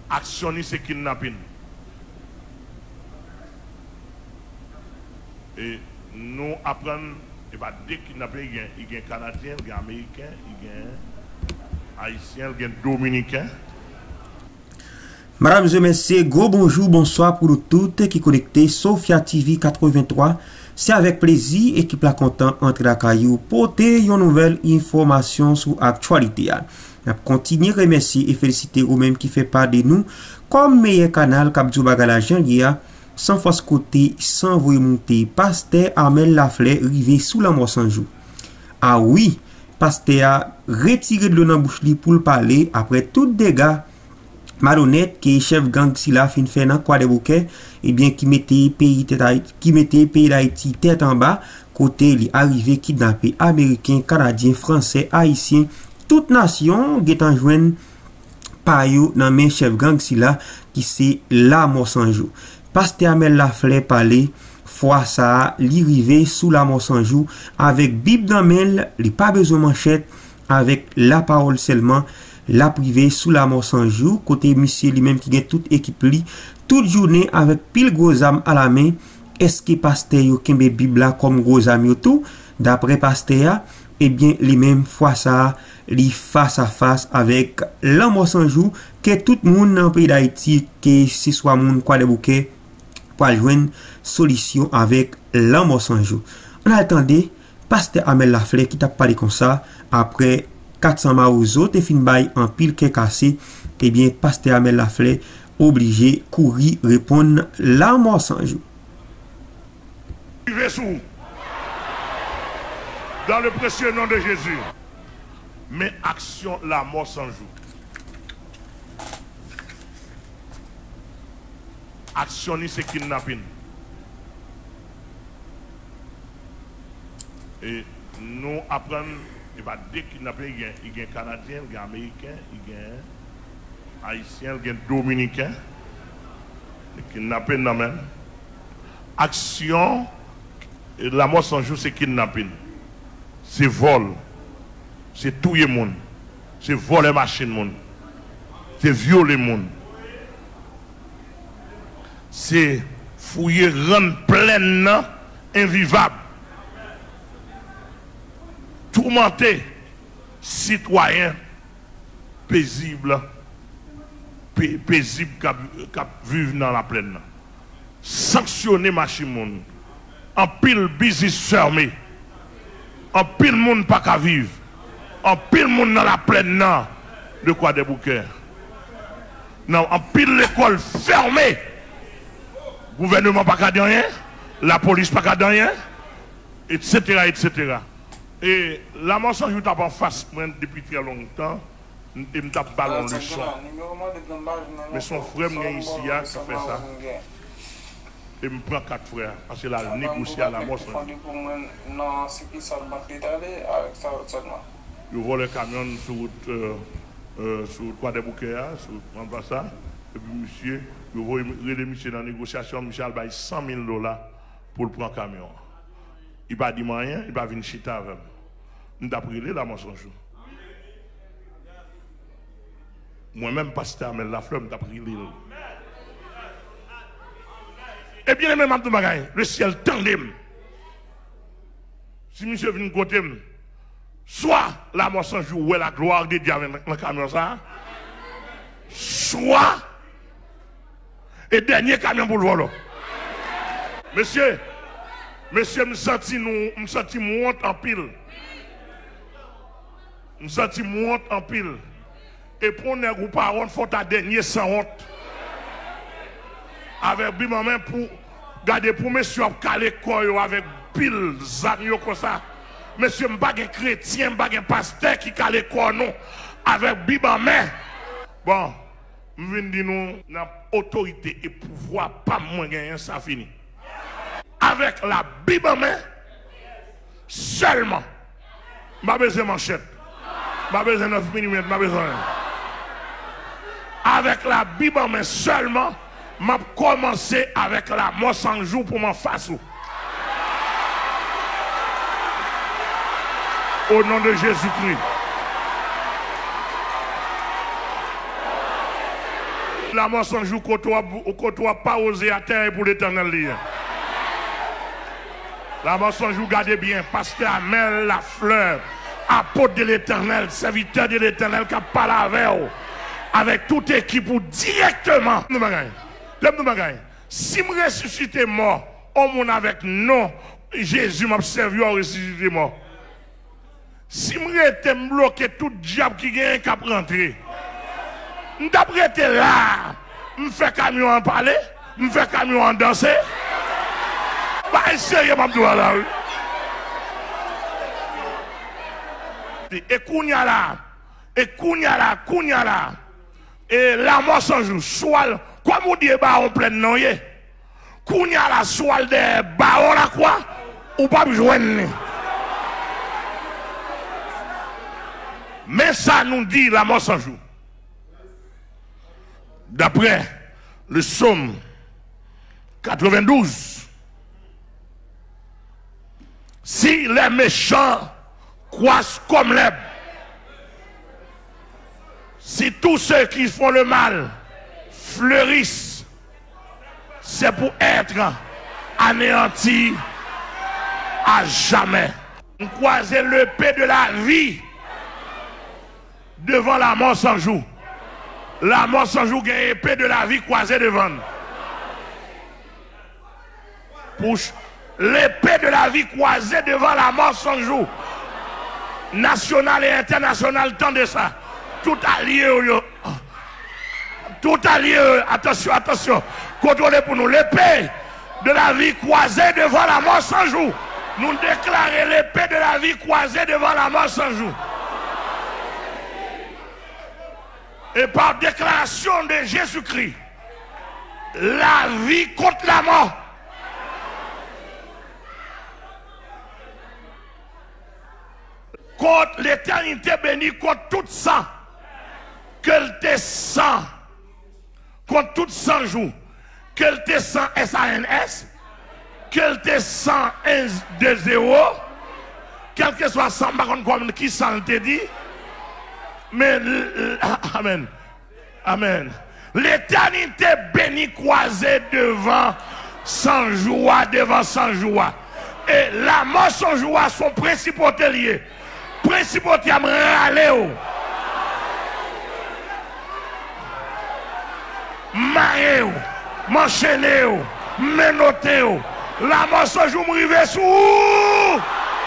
Action c'est kidnapping. Et nous apprenons, et pas des kidnappés, il y a Canadiens, il y a Américains, il y a Haïtiens, il y a Dominicains. Madame et messieurs, gros bonjour, bonsoir pour nous toutes qui connectez Sophia TV 83. C'est avec plaisir équipe la content entre la caillou porter une nouvelle information sur l'actualité. On continue à remercier et féliciter aux mêmes qui fait part de nous comme meilleur canal Kapdjou Bagala Jangia sans force côté, sans voyer monter. Pasteur Armel Lafley rivé sous la mort sans jour. Ah oui, Pasteur a retiré de l'eau dans bouche pour le parler après tout dégâts malhonnête qui est chef gang si la fin fait dans quoi des bouquets et bien qui mettait pays d'Haïti tête en bas côté li arrivé kidnappé américain, canadien, français, haïtien, toute nation getan joine par yo dans men chef gang si la qui c'est la mort sans jour. Pasteur Armel Lafley parler fois ça li rivé sous la mort sans jour avec Bible dans main, li pas besoin manchette avec la parole seulement. La privée sous la mort sans jour, côté monsieur lui-même qui gagne toute équipe li, toute journée avec pile gros âme à la main. Est-ce que pasteur yo kembe Bible comme gros âme yo tout? D'après pasteur, eh bien lui-même fois ça, li face à face avec la mort sans jour, que tout le monde dans le pays d'Haïti, que ce soit moun quoi de bouquet, pour joindre solution avec la mort sans jour. On attendait pasteur Armel Lafley qui t'a parlé comme ça après 400 marouzo te fin bay en pile qui cassé, et bien pasteur Armel Lafley obligé courir répondre la mort sans jour. Dans le précieux nom de Jésus, mais action la mort sans jour. Action c'est kidnapping. Et nous apprenons. Il va dékidnapper, il y a Canadiens, il y a Américains, il y a Haïtiens, il y a Dominicains. Kidnapper, non même. Action, la mort sans jour, c'est kidnapping. C'est vol. C'est tuer le monde. C'est voler machine monde. C'est violer le monde. C'est fouiller, rendre pleine, invivable. Tourmenter citoyens paisibles, paisibles qui vivent dans la plaine. Sanctionner machine monde. En pile business fermé. En pile monde pas qu'à vivre. En pile monde dans la plaine de quoi des bouquets. Non, en pile l'école fermée. Gouvernement pas qu'à rien. La police pas qu'à rien. Etc. etc. Et la mort sans jour tape en face depuis très longtemps. Et me tape ballon le son. Mais son frère me ici qui fait ça. Et me prend 4 frères. Parce qu'il a négocié à la mort sans jour. Il vole le camion sur quoi des bouquets, sur ça. Et puis monsieur, il voit monsieur dans la négociation, monsieur a payé $100,000 pour le prendre camion. Il ne va pas dire rien, il va venir chiter avec moi. Nous avons pris la mort sans jour. Moi-même, pasteur Armel Lafley, nous avons pris l'île. Et bien, même Abdou Bagay, le ciel tendait. Si monsieur vient côté, soit la mort sans jour, ou la gloire de Dieu avec le camion, ça, soit, et dernier camion pour le voler. Monsieur, me senti honte en pile. Me senti honte en pile. Et pour ne ou pas honte, faut ta dernier sans honte. Avec bim en main pour garder pour monsieur caler corps avec pile zanyo comme ça. Monsieur m'pa gen chrétien, m'pa gen pasteur qui caler corps non avec bim en main. Bon, m'vinn di nous n'a autorité et pouvoir pas moins gagner ça fini. Avec la Bible en main, seulement, pas besoin de manchette, pas besoin de 9 mm, pas besoin. Avec la Bible en main seulement, m'a commencé avec la mort sans jour pour m'en face. Au nom de Jésus-Christ. La mort sans jour, côtoie pas osé à terre pour l'éternel. La mort sans jour, gardez bien, pasteur Amel, la fleur, apôtre de l'éternel, serviteur de l'éternel, qui a parlé avec toute équipe ou directement. Si je ressuscite mort, on mon avec non, Jésus m'a servi à ressusciter mort. Si je été bloqué tout diable qui vient qu'à rentrer, je été là, je fais camion en parler, je fais camion en danser. Pas sérieux, je là. Et kounya là, et la mort sans jour, soit, quoi vous dites, bah, on plein non, kounya la soit de baron la quoi, ou pas joindre. Mais ça nous dit la mort sans jour. D'après le psaume 92, si les méchants croissent comme l'herbe, si tous ceux qui font le mal fleurissent, c'est pour être anéantis à jamais. On croise l'épée de la vie devant la mort sans jour. La mort sans jour, gagne épée de la vie croisée devant. L'épée de la vie croisée devant la mort sans jour. National et international, tendez ça. Tout allié, attention, attention. Contrôlez pour nous l'épée de la vie croisée devant la mort sans jour. Nous déclarons l'épée de la vie croisée devant la mort sans jour. Et par déclaration de Jésus-Christ, la vie contre la mort. Contre l'éternité bénie, contre tout sang. Qu'elle te sent. Contre tout sang jour. Qu'elle te sent SANS. Qu'elle te sent 1-2-0. Quel que soit sang, par contre, qui s'en te dit. Mais, amen. Amen. L'éternité bénie croisée devant sans joie, devant sans joie. Et la mort sans joie, son principauté lié. Principauté à me râler. Marrer, m'enchaîner, menoter. La mort sans joie, m'river sous.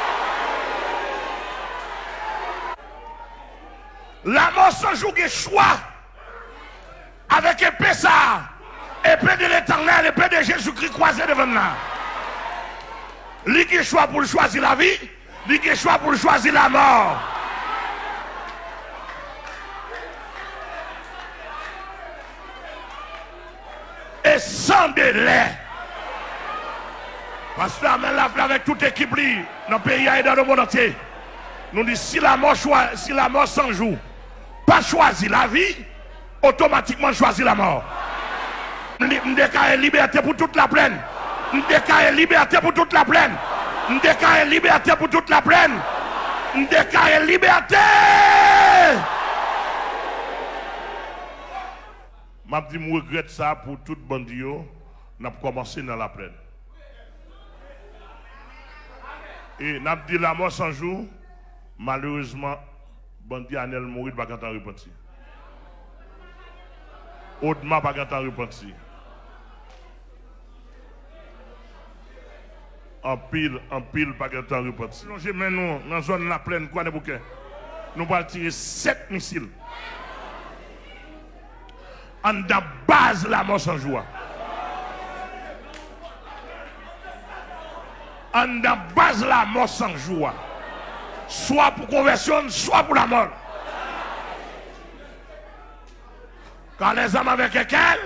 La mort sans jour de choix avec épée ça, épée de l'éternel, épée de Jésus-Christ croisée devant nous. Lui qui choix pour choisir la vie, lui qui choix pour choisir la mort. Et sans délai. Parce que la avec toute équipe dans le pays et dans le monde entier. Nous disons si la mort sans jour. Pas choisir la vie, automatiquement choisir la mort. Nous déclarons liberté pour toute la plaine. Nous déclarons liberté pour toute la plaine. Nous déclarons liberté pour toute la plaine. Nous déclarons liberté. Je dis, je regrette ça pour tout bandit. Nous avons commencé dans la plaine. Et nous avons dit la mort sans jour, malheureusement, bandit Anel mourit pas quand on repentit. Audement pas quand on repentit. En pile pas quand on repentit. Plongez maintenant dans la zone de la plaine, quoi de bouquet. Nous allons tirer 7 missiles. En la base la mort sans joie. En la base la mort sans joie. Soit pour conversion, soit pour la mort. Quand les hommes avec lesquels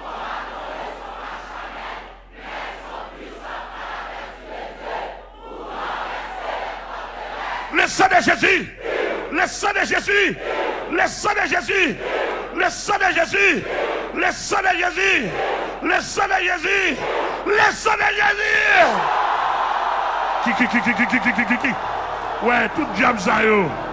le sang de Jésus, le sang de Jésus, le sang de Jésus, le sang de Jésus, le sang de Jésus, le sang de Jésus, le sang de Jésus. Qui. Ouais, tout diable ça yo.